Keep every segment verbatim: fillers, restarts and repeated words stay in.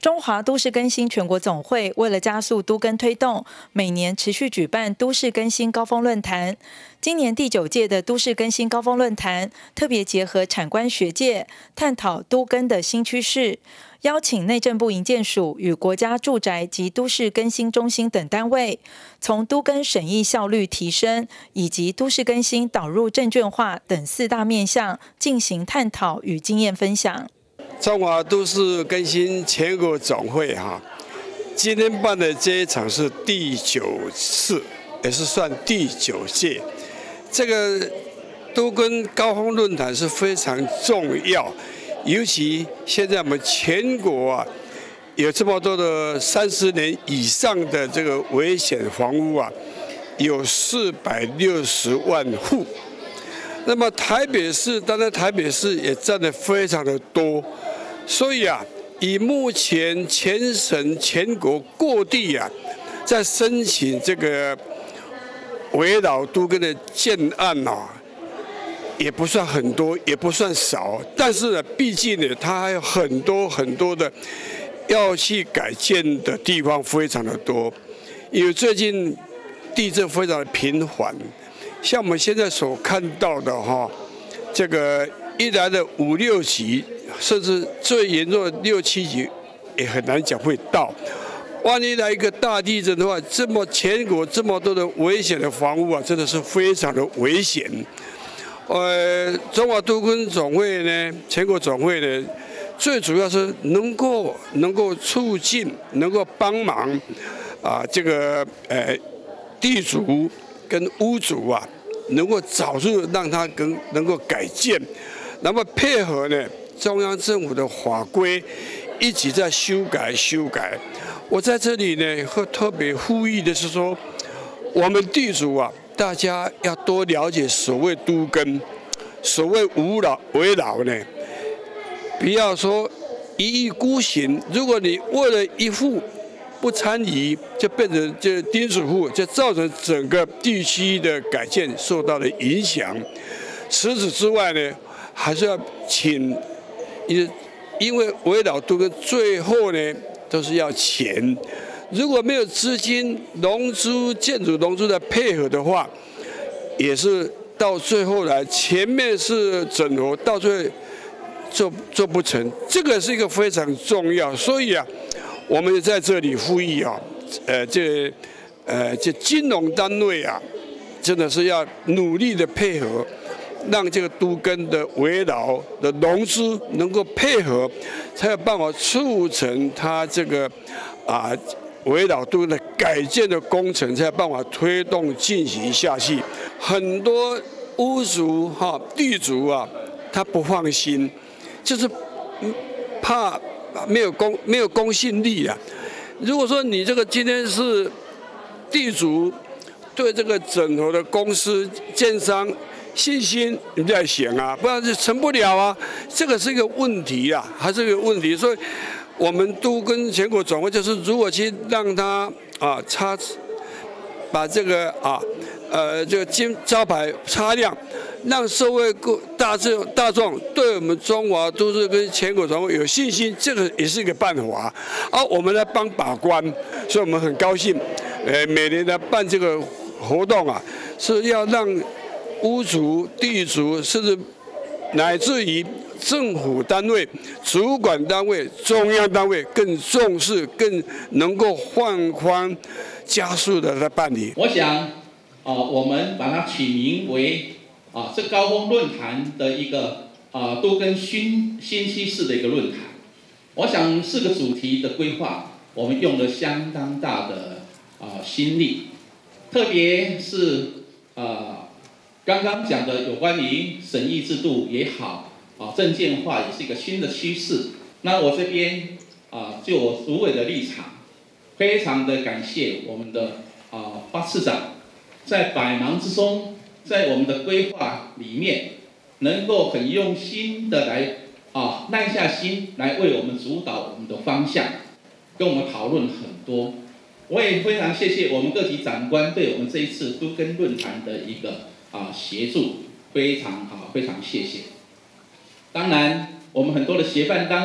中华都市更新全国总会为了加速都更推动，每年持续举办都市更新高峰论坛。今年第九届的都市更新高峰论坛，特别结合产官学界，探讨都更的新趋势，邀请内政部营建署与国家住宅及都市更新中心等单位，从都更审议效率提升以及都市更新导入证券化等四大面向进行探讨与经验分享。 中华都市更新全国总会哈，今天办的这一场是第九次，也是算第九届。这个都更高峰论坛是非常重要，尤其现在我们全国啊有这么多的三十年以上的这个危险房屋啊，有四百六十万户。那么台北市，当然台北市也占得非常的多。所以啊，以目前全省、全国各地啊，在申请这个围绕都更的建案啊，也不算很多，也不算少。但是呢，毕竟呢，它还有很多很多的要去改建的地方，非常的多。因为最近地震非常的频繁，像我们现在所看到的哈，这个一来的五六级。甚至最严重的六七级也很难讲会到。万一来一个大地震的话，这么全国这么多的危险的房屋啊，真的是非常的危险。呃，中华都更总会呢，全国总会呢，最主要是能够能够促进，能够帮忙啊，这个呃地主跟屋主啊，能够早日让他跟能够改建，那么配合呢。中央政府的法规一直在修改修改，我在这里呢会特别呼吁的是说，我们地主啊，大家要多了解所谓都更，所谓无老为老呢，不要说一意孤行。如果你为了一户不参与，就变成这钉子户，就造成整个地区的改建受到了影响。除此之外呢，还是要请。因因为围绕都更最后呢都是要钱，如果没有资金、融资、建筑融资的配合的话，也是到最后来前面是整合，到最后做做不成，这个是一个非常重要。所以啊，我们在这里呼吁啊，呃，这呃这金融单位啊，真的是要努力的配合。让这个都更的围绕的融资能够配合，才有办法促成它这个啊围绕都更的改建的工程，才有办法推动进行下去。很多屋主哈、地主啊，他不放心，就是怕没有公没有公信力啊。如果说你这个今天是地主对这个整合的公司建商。信心你在想啊，不然就成不了啊，这个是一个问题啊，还是一个问题。所以，我们都跟全国总会就是如果去让他啊擦，把这个啊呃这个金招牌擦亮，让社会各大众大众对我们中华都市跟全国总会有信心，这个也是一个办法。而、啊、我们来帮把关，所以我们很高兴，呃，每年来办这个活动啊，是要让。屋主、地主，甚至乃至于政府单位、主管单位、中央单位更重视、更能够放宽、加速的来办理。 我想，啊、呃，我们把它取名为啊，这高峰论坛的一个啊都更新新趋势的一个论坛。我想四个主题的规划，我们用了相当大的啊心力，特别是啊。刚刚讲的有关于审议制度也好，啊，证件化也是一个新的趋势。那我这边啊，就我主委的立场，非常的感谢我们的啊花市长，在百忙之中，在我们的规划里面，能够很用心的来啊耐下心来为我们主导我们的方向，跟我们讨论很多。我也非常谢谢我们各级长官对我们这一次都更论坛的一个。啊，协助非常好，非常谢谢。当然，我们很多的协办单位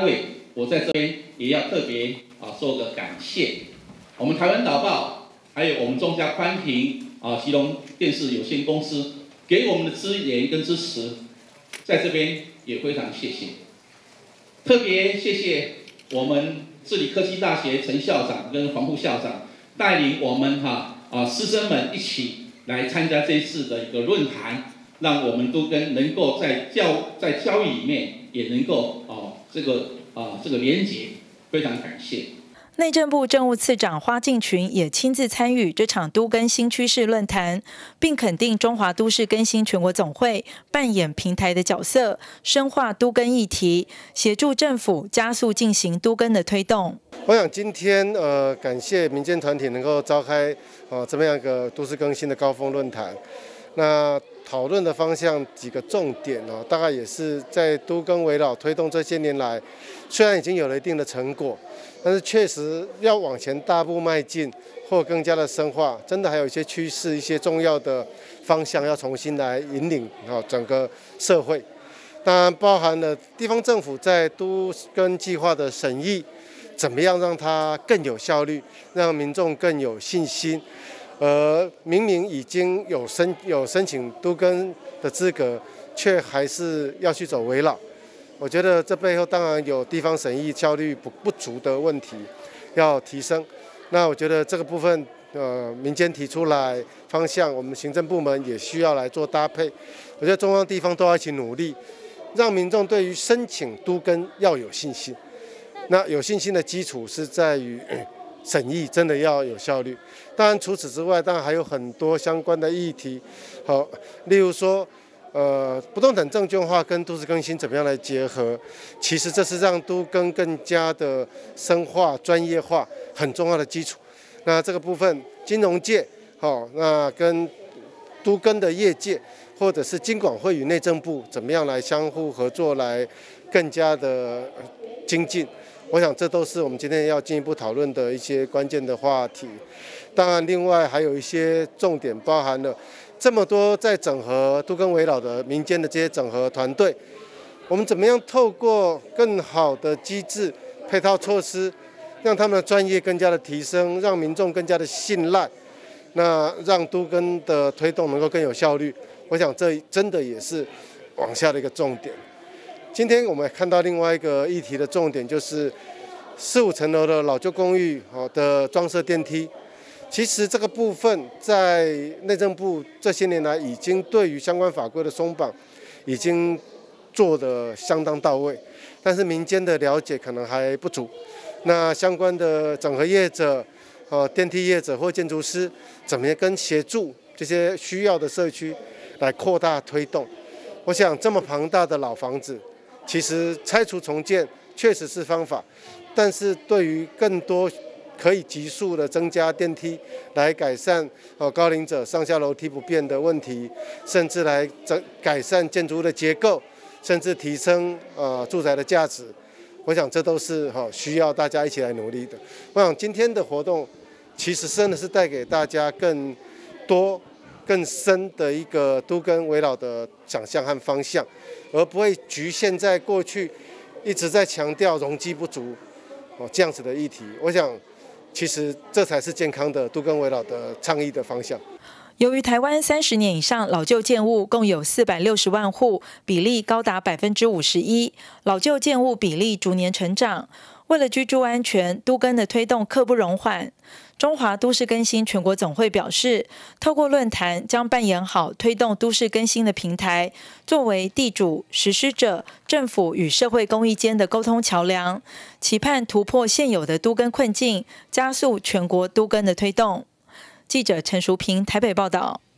我在这边也要特别啊说个感谢，我们台湾导报，还有我们中嘉宽屏啊基隆电视有限公司给我们的支援跟支持，在这边也非常谢谢。特别谢谢我们致理科技大学陈校长跟黄副校长带领我们哈啊师生们一起来参加这一次的一个论坛，让我们都跟能够在教在教育里面也能够啊这个啊这个连结，非常感谢。 内政部政务次长花敬群也亲自参与这场都更新趋势论坛，并肯定中华都市更新全国总会扮演平台的角色，深化都更议题，协助政府加速进行都更的推动。 我想今天呃，感谢民间团体能够召开呃这么样一个都市更新的高峰论坛。那讨论的方向几个重点哦，大概也是在都更围绕推动这些年来，虽然已经有了一定的成果，但是确实要往前大步迈进，或更加的深化，真的还有一些趋势、一些重要的方向要重新来引领啊整个社会。当然，包含了地方政府在都更计划的审议，怎么样让它更有效率，让民众更有信心。而明明已经有申有申请都更的资格，却还是要去走围绕。我觉得这背后当然有地方审议效率不不足的问题，要提升。那我觉得这个部分，呃，民间提出来方向，我们行政部门也需要来做搭配。我觉得中央地方都要一起努力，让民众对于申请都更要有信心。那有信心的基础是在于审议真的要有效率。当然，除此之外，当然还有很多相关的议题，好，例如说，呃，不动产证券化跟都市更新怎么样来结合？其实这是让都更更加的深化、专业化很重要的基础。那这个部分，金融界，好，那跟都更的业界，或者是金管会与内政部怎么样来相互合作，来更加的精进。我想这都是我们今天要进一步讨论的一些关键的话题。当然，另外还有一些重点，包含了这么多在整合都更围绕的民间的这些整合团队，我们怎么样透过更好的机制、配套措施，让他们的专业更加的提升，让民众更加的信赖，那让都更的推动能够更有效率。我想这真的也是往下的一个重点。今天我们看到另外一个议题的重点，就是四五层楼的老旧公寓的装设电梯。其实这个部分在内政部这些年来已经对于相关法规的松绑已经做得相当到位，但是民间的了解可能还不足。那相关的整合业者、呃电梯业者或建筑师，怎么样跟协助这些需要的社区来扩大推动？我想这么庞大的老房子，其实拆除重建确实是方法，但是对于更多可以急速的增加电梯，来改善呃高龄者上下楼梯不便的问题，甚至来整改善建筑物的结构，甚至提升呃住宅的价值。我想这都是哈、呃、需要大家一起来努力的。我想今天的活动其实真的是带给大家更多、更深的一个都更围绕的想象和方向，而不会局限在过去一直在强调容积不足哦这样子的议题。我想。其实这才是健康的都更围绕的倡议的方向。 由于台湾三十年以上老旧建物共有四百六十万户，比例高达百分之五十一，老旧建物比例逐年成长。为了居住安全，都更的推动刻不容缓。中华都市更新全国总会表示，透过论坛将扮演好推动都市更新的平台，作为地主、实施者、政府与社会公益间的沟通桥梁，期盼突破现有的都更困境，加速全国都更的推动。记者陈淑平台北报道。